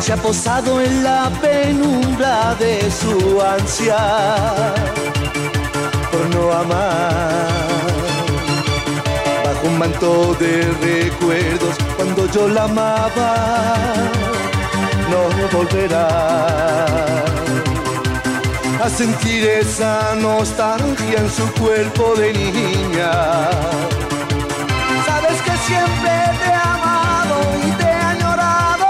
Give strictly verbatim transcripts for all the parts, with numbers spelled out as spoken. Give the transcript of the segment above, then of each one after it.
se ha posado en la penumbra de su ansia por no amar. Bajo un manto de recuerdos, cuando yo la amaba, no volverá a sentir esa nostalgia en su cuerpo de niña. Sabes que siempre te he amado y te he añorado.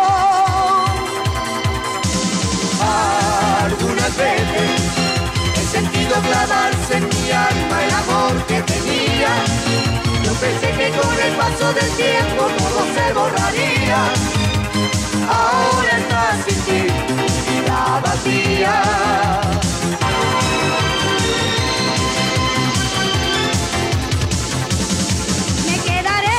Algunas veces he sentido clavarse en mi alma el amor que tenía. Yo pensé que con el paso del tiempo todo se borraría. Ahora estás sin ti, vida vacía. Me quedaré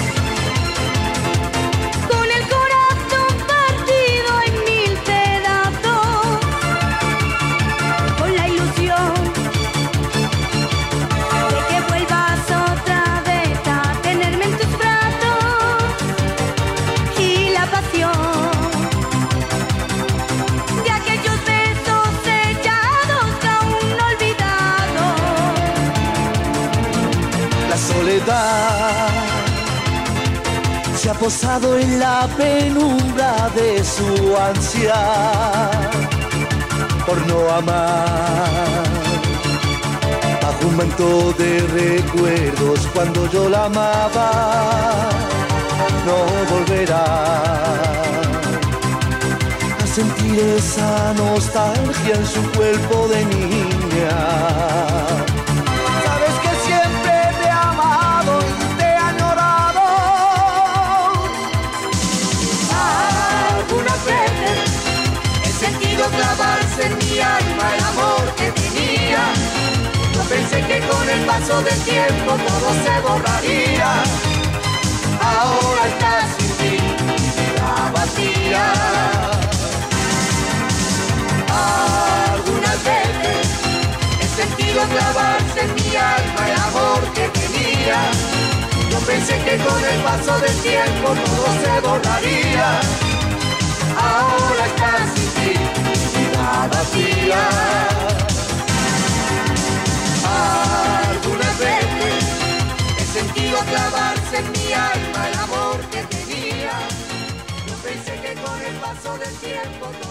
con el corazón partido en mil pedazos, con la ilusión de que vuelvas otra vez a tenerme en tus brazos, y la pasión de aquellos besos sellados que aún no he olvidado. La soledad se ha posado en la penumbra de su ansia por no amar. Bajo un manto de recuerdos, cuando yo la amaba, no volverá a sentir esa nostalgia en su cuerpo de niña. Sabes que siempre te he amado y te he añorado. Algunas veces he sentido clavarse en mi alma el amor que tenía. Yo pensé que con el paso del tiempo todo se borraría. Ahora estás sin ti, vida vacía. Algunas veces he sentido clavarse en mi alma el amor que tenía. Yo pensé que con el paso del tiempo todo se borraría. Ahora estás sin ti, vida vacía. Algunas veces he sentido clavarse en mi alma el amor que tenía. Yo pensé que con el paso del tiempo